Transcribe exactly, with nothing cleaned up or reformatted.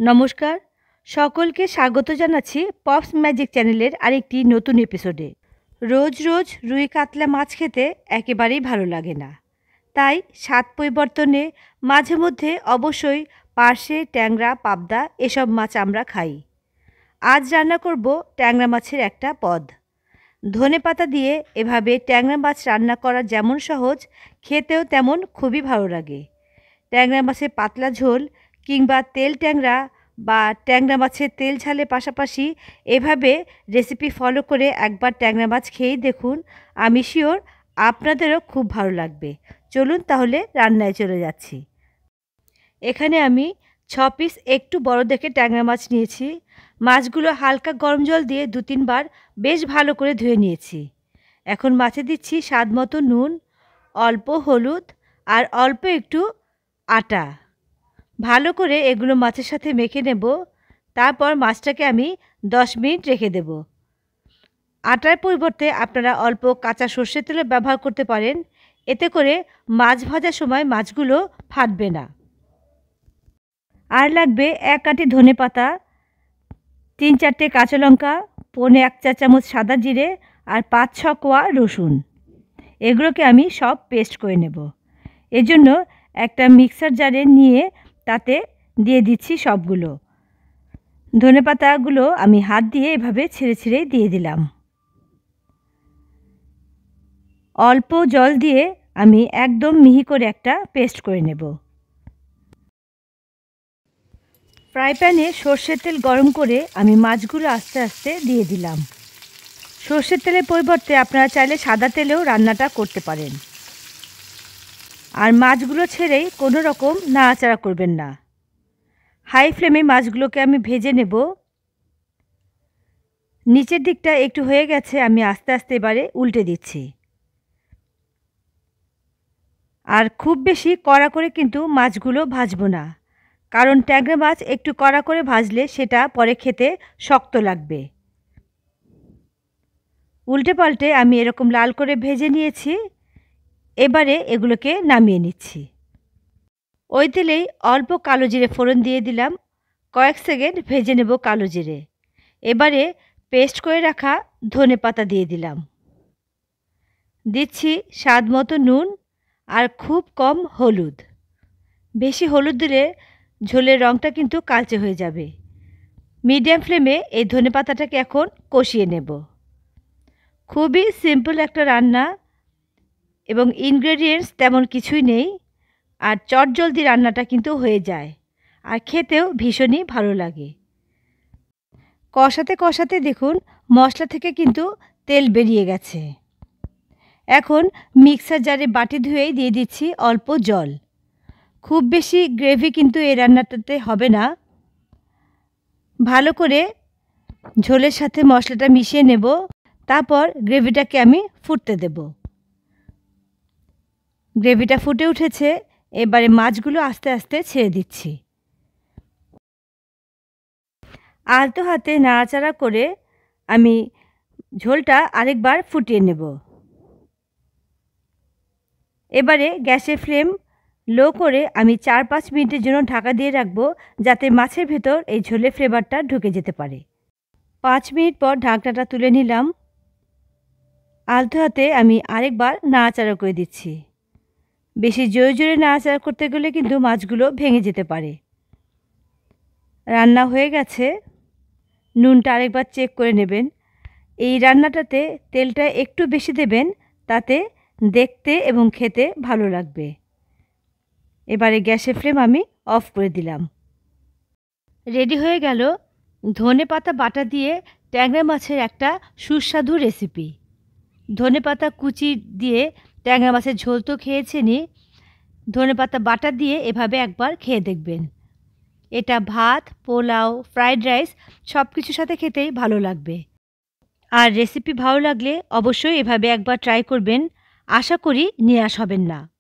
নমস্কার, সকলকে স্বাগত জানাচ্ছি পপস ম্যাজিক চ্যানেলের আরেকটি নতুন এপিসোডে। রোজ রোজ রুই কাতলা মাছ খেতে একেবারেই ভালো লাগে না, তাই স্বাদ পরিবর্তনে মাঝে মধ্যে অবশ্যই পার্শে, ট্যাংরা, পাবদা এসব মাছ আমরা খাই। আজ রান্না করব ট্যাংরা মাছের একটা পদ। ধনেপাতা দিয়ে এভাবে ট্যাংরা মাছ রান্না করা যেমন সহজ, খেতেও তেমন খুবই ভালো লাগে। ট্যাংরা মাছের পাতলা ঝোল কিংবা তেল ট্যাংরা বা ট্যাংরা মাছের তেল ঝালের পাশাপাশি এভাবে রেসিপি ফলো করে একবার ট্যাংরা মাছ খেয়েই দেখুন, আমি শিওর আপনাদেরও খুব ভালো লাগবে। চলুন তাহলে রান্নায় চলে যাচ্ছি। এখানে আমি ছ পিস একটু বড় দেখে ট্যাংরা মাছ নিয়েছি। মাছগুলো হালকা গরম জল দিয়ে দু তিনবার বেশ ভালো করে ধুয়ে নিয়েছি। এখন মাছে দিচ্ছি স্বাদ মতো নুন, অল্প হলুদ আর অল্প একটু আটা। ভালো করে এগুলো মাছের সাথে মেখে নেব। তারপর মাছটাকে আমি দশ মিনিট রেখে দেব। আটার পরিবর্তে আপনারা অল্প কাঁচা সর্ষের তেলও ব্যবহার করতে পারেন, এতে করে মাছ ভাজার সময় মাছগুলো ফাটবে না। আর লাগবে এক আঁটি ধনে পাতা, তিন চারটে কাঁচা লঙ্কা, পৌনে এক চা চামচ সাদা জিরে আর পাঁচ ছ কোয়া রসুন। এগুলোকে আমি সব পেস্ট করে নেব। এজন্য একটা মিক্সার জারে নিয়ে তাতে দিয়ে দিচ্ছি সবগুলো। ধনে পাতাগুলো আমি হাত দিয়ে এভাবে ছেড়ে ছেড়ে দিয়ে দিলাম। অল্প জল দিয়ে আমি একদম মিহি করে একটা পেস্ট করে নেব। ফ্রাই প্যানে সর্ষের তেল গরম করে আমি মাছগুলো আস্তে আস্তে দিয়ে দিলাম। সর্ষের তেলের পরিবর্তে আপনারা চাইলে সাদা তেলেও রান্নাটা করতে পারেন। আর মাছগুলো ছেড়েই কোনো রকম নাড়াচাড়া করবেন না। হাই ফ্লেমে মাছগুলোকে আমি ভেজে নেব। নিচের দিকটা একটু হয়ে গেছে, আমি আস্তে আস্তে এবারে উল্টে দিচ্ছি। আর খুব বেশি কড়া করে কিন্তু মাছগুলো ভাজবো না, কারণ ট্যাংরা মাছ একটু কড়া করে ভাজলে সেটা পরে খেতে শক্ত লাগবে। উল্টে পাল্টে আমি এরকম লাল করে ভেজে নিয়েছি। এবারে এগুলোকে নামিয়ে নিচ্ছি। ওই তেলেই অল্প কালো জিরে ফোড়ন দিয়ে দিলাম। কয়েক সেকেন্ড ভেজে নেব কালো জিরে। এবারে পেস্ট করে রাখা ধনে পাতা দিয়ে দিলাম। দিচ্ছি স্বাদ মতো নুন আর খুব কম হলুদ। বেশি হলুদ দিলে ঝোলের রঙটা কিন্তু কালচে হয়ে যাবে। মিডিয়াম ফ্লেমে এই ধনে পাতাটাকে এখন কষিয়ে নেব। খুবই সিম্পল একটা রান্না এবং ইনগ্রেডিয়েন্টস তেমন কিছুই নেই, আর চটজলদি রান্নাটা কিন্তু হয়ে যায় আর খেতেও ভীষণই ভালো লাগে। কষাতে কষাতে দেখুন মশলা থেকে কিন্তু তেল বেরিয়ে গেছে। এখন মিক্সার জারে বাটি ধুয়েই দিয়ে দিচ্ছি অল্প জল। খুব বেশি গ্রেভি কিন্তু এই রান্নাটাতে হবে না। ভালো করে ঝোলের সাথে মশলাটা মিশিয়ে নেব। তারপর গ্রেভিটাকে আমি ফুটতে দেব। গ্রেভিটা ফুটে উঠেছে, এবারে মাছগুলো আস্তে আস্তে ছেড়ে দিচ্ছি। আলতো হাতে নাড়াচাড়া করে আমি ঝোলটা আরেকবার ফুটিয়ে নেব। এবারে গ্যাসের ফ্লেম লো করে আমি চার পাঁচ মিনিটের জন্য ঢাকা দিয়ে রাখবো, যাতে মাছের ভেতর এই ঝোলের ফ্লেভারটা ঢুকে যেতে পারে। পাঁচ মিনিট পর ঢাকনাটা তুলে নিলাম। আলতো হাতে আমি আরেকবার নাড়াচাড়া করে দিচ্ছি। বেশি জোরে জোরে নাড়াচাড়া করতে গেলে কিন্তু মাছগুলো ভেঙে যেতে পারে। রান্না হয়ে গেছে। নুনটা আরেকবার চেক করে নেবেন। এই রান্নাটাতে তেলটা একটু বেশি দেবেন, তাতে দেখতে এবং খেতে ভালো লাগবে। এবারে গ্যাসের ফ্লেম আমি অফ করে দিলাম। রেডি হয়ে গেল ধনে পাতা বাটা দিয়ে ট্যাংরা মাছের একটা সুস্বাদু রেসিপি। ধনে পাতা কুচি দিয়ে ট্যাংরা মাছের ঝোল তো খেয়েছেনই, ধনে পাতা বাটা দিয়ে এভাবে একবার খেয়ে দেখবেন। এটা ভাত, পোলাও, ফ্রাইড রাইস সব কিছুর সাথে খেতেই ভালো লাগবে। আর রেসিপি ভালো লাগলে অবশ্যই এভাবে একবার ট্রাই করবেন। আশা করি নিরাশ হবেন না।